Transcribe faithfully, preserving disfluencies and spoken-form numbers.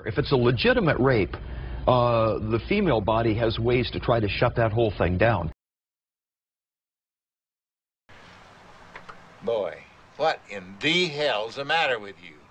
If it's a legitimate rape, uh, the female body has ways to try to shut that whole thing down. Boy, what in the hell's the matter with you?